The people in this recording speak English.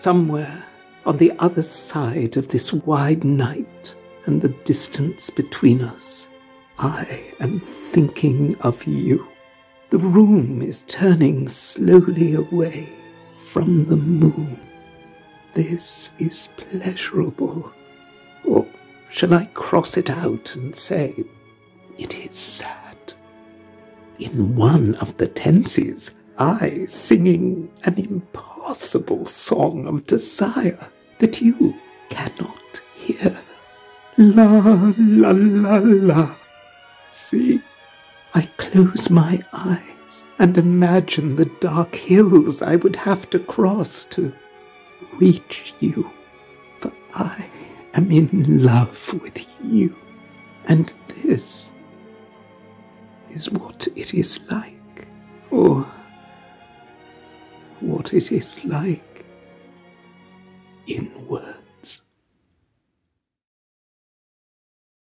somewhere on the other side of this wide night and the distance between us, I am thinking of you. The room is turning slowly away from the moon. This is pleasurable. Or shall I cross it out and say, it is sad? In one of the tenses, I singing an impossible song of desire that you cannot hear. La, la, la, la. See, I close my eyes and imagine the dark hills I would have to cross to reach you, for I am in love with you, and this is what it is like, or what it is like in words.